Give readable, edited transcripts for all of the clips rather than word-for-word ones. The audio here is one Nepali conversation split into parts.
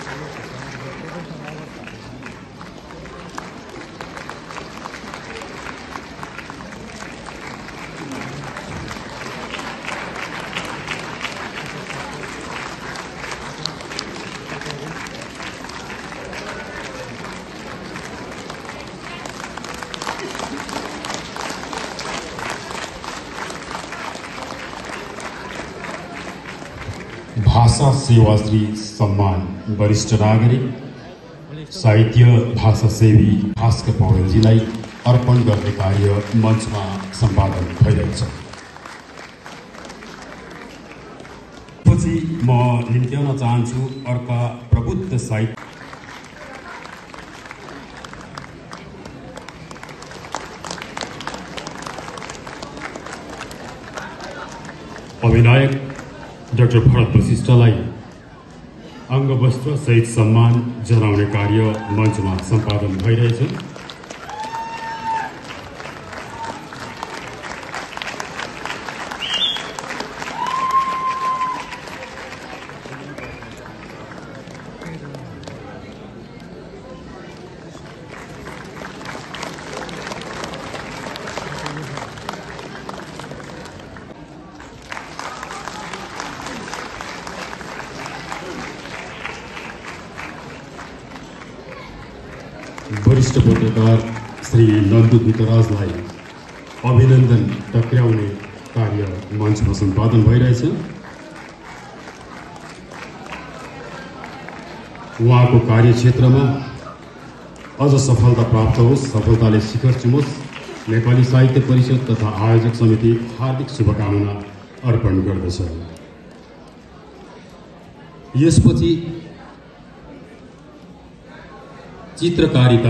भाषा सेवाश्री सम्मान वरिष्ठ नागरिक साहित्य भाषा सेवी भास्कर पौडेलजीलाई अर्पण गर्ने कार्य मञ्चमा सम्पादन भइरहेछ। पछि म निम्त्याउन चाहन्छु अर्का प्रबुद्ध साहित्य अभिनायक डाक्टर भरत वशिष्ठलाई अङ्गवस्त्र सहित सम्मान जनाउने कार्य मञ्चमा सम्पादन भइरहेछ। वरिष्ठ पत्रकार श्री नन्दु दुतराजलाई अभिनन्दन टक्र्याउने कार्य मञ्चमा सम्पादन भइरहेछ। उहाँको कार्यक्षेत्रमा अझ सफलता प्राप्त होस्, सफलताले शिखर छुमोस्। नेपाली साहित्य परिषद तथा आयोजक समिति हार्दिक शुभकामना अर्पण गर्दछ। यसपछि चित्रकारिता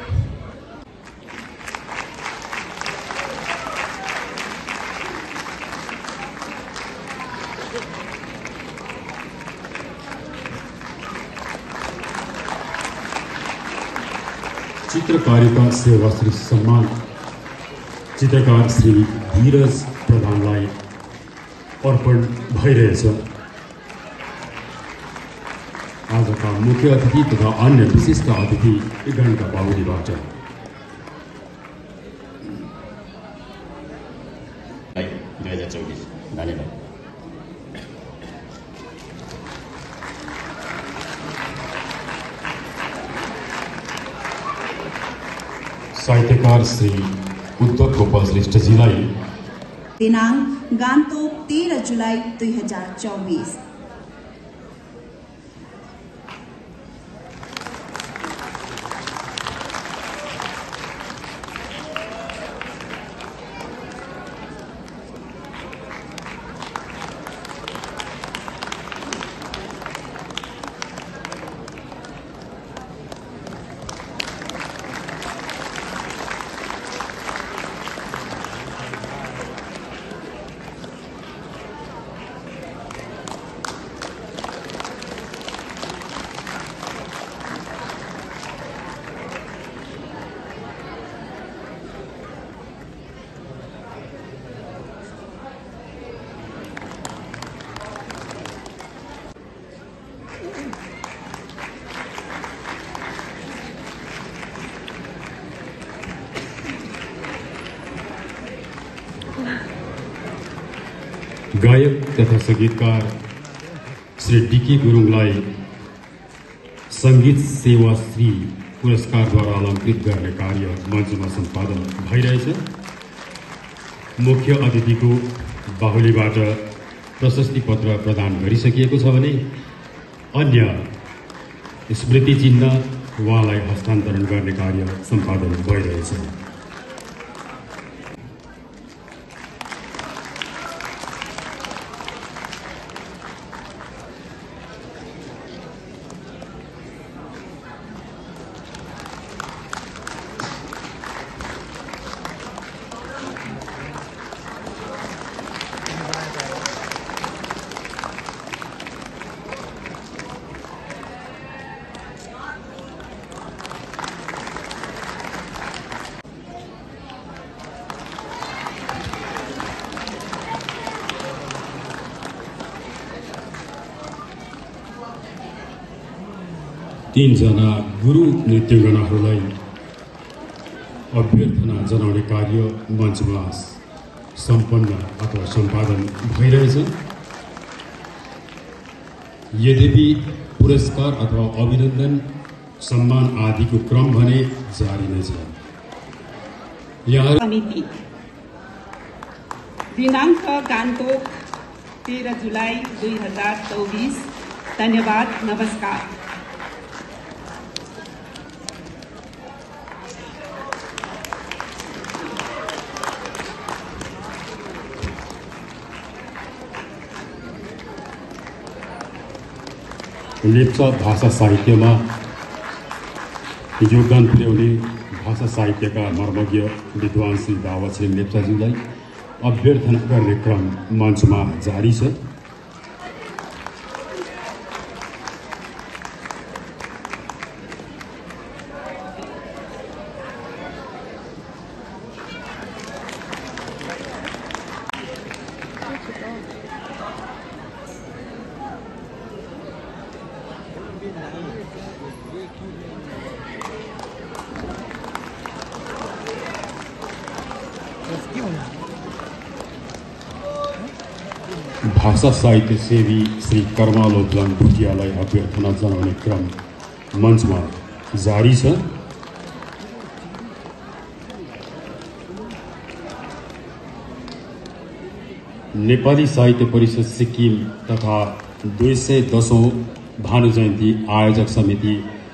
चित्रकारिता सेवाश्री सम्मान चित्रकार श्री धीरज प्रधानलाई अर्पण भइरहेछ। आजका मुख्य अतिथि तथा अन्य विशिष्ट अतिथि गणका बाहुलीबाट 2024 धन्यवाद। साहित्यकार श्री उद्धव गोपाल श्रेष्ठजीलाई दिनांक गान्तोक 13 जुलाई 2024। गायक तथा संगीतकार श्री डीके गुरुङलाई संगीत सेवाश्री पुरस्कारद्वारा अलङ्कृत गर्ने कार्य मञ्चमा सम्पादन भइरहेछ। मुख्य अतिथिको बाहुलीबाट प्रशस्ति पत्र प्रदान गरिसकिएको छ भने अन्य स्मृति चिन्ह उहाँलाई हस्तान्तरण गर्ने कार्य सम्पादन भइरहेछ। तीनजना गुरु नृत्यगणहरूलाई अभ्यर्थना जनाउने कार्य मञ्चमा सम्पन्न अथवा सम्पादन भइरहेछ। यद्यपि पुरस्कार अथवा अभिनन्दन सम्मान आदिको क्रम भने जारी नै छ। समिति दिनाङ्क गान्तोक 13 जुलाई 2024। धन्यवाद, नमस्कार। लेप्चा भाषा साहित्यमा योगदान पुर्याउने भाषा साहित्यका मर्मज्ञ विद्वान श्री बाबा लेप्चाज्यूलाई अभ्यर्थना गर्ने क्रम मञ्चमा जारी छ। भाषा साहित्य सेवी श्री कर्मालोजन भुटियालाई अभ्यर्थना जनाउने क्रम मञ्चमा जारी छ। नेपाली साहित्य परिषद सिक्किम तथा 210औं भानु जयन्ती आयोजक समिति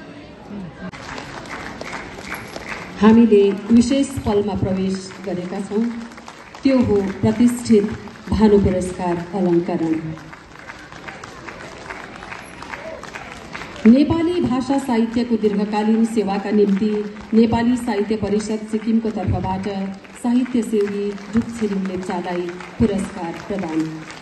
हामीले विशेष पलमा प्रवेश गरेका छौं। त्यो हो प्रतिष्ठित भानु पुरस्कार अलङ्करण। नेपाली भाषा साहित्यको दीर्घकालीन सेवाका निम्ति नेपाली साहित्य परिषद सिक्किमको तर्फबाट साहित्य सेवी जुग छिरिङ लेप्चालाई पुरस्कार प्रदान।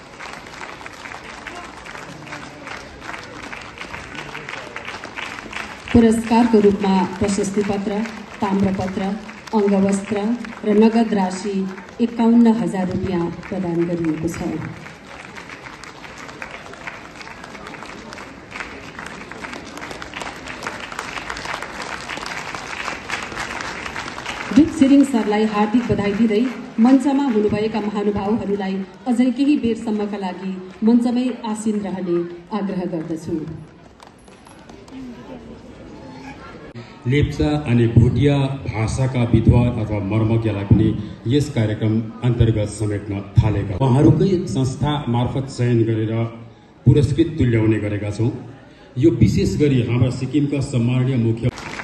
पुरस्कारको रूपमा प्रशस्ति पत्र, ताम्रपत्र, अङ्गवस्त्र र नगद राशि 51,000 रुपियाँ प्रदान गरिएको छ। जुग छिरिङ सरलाई हार्दिक बधाई दिँदै मञ्चमा हुनुभएका महानुभावहरूलाई अझै केही बेरसम्मका लागि मञ्चमै आसीन रहने आग्रह गर्दछु। लेप्चा अनि भुटिया भाषाका विद्वान अथवा मर्मज्ञलाई पनि यस कार्यक्रम अन्तर्गत समेट्न थालेका उहाँहरूकै संस्था मार्फत चयन गरेर पुरस्कृत तुल्याउने गरेका छौँ। यो विशेष गरी हाम्रा सिक्किमका सम्माननीय मुख्य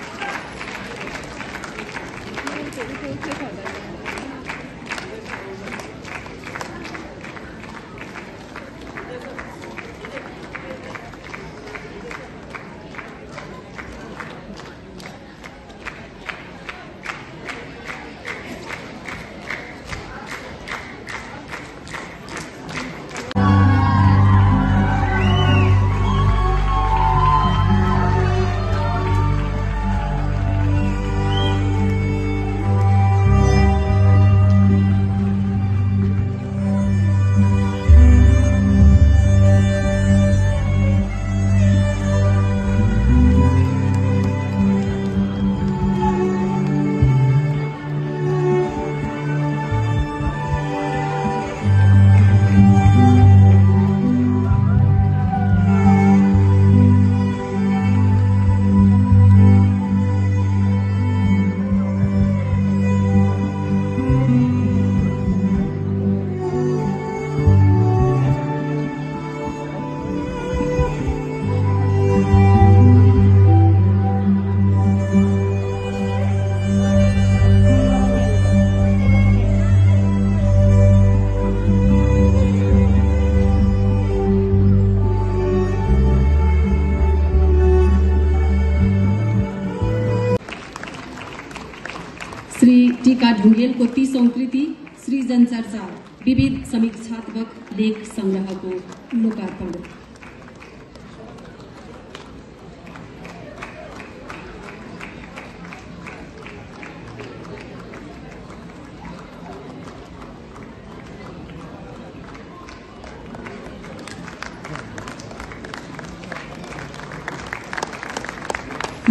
टीका ढुङ्गेलको 30औं कृति सृजन चर्चा विविध समीक्षात्मक लेख संग्रहको लोकार्पण।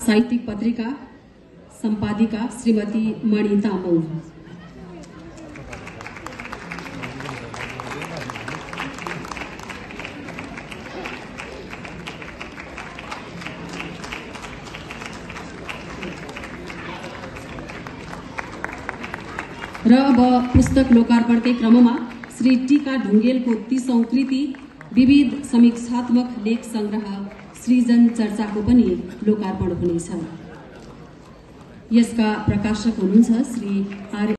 साहित्यिक पत्रिका सम्पादिका श्रीमती मणि तामाङ। र अब पुस्तक लोकार्पणकै क्रममा श्री टीका ढुङ्गेलको 30औं कृति विविध समीक्षात्मक लेख संग्रह सृजन चर्चाको पनि लोकार्पण हुनेछ। यसका प्रकाशक हुनुहुन्छ श्री आर